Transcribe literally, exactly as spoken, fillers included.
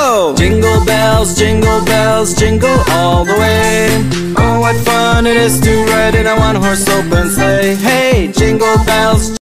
go! Jingle bells, jingle bells, jingle all the way. Oh, what fun it is to ride in a one-horse open sleigh. Hey, jingle bells,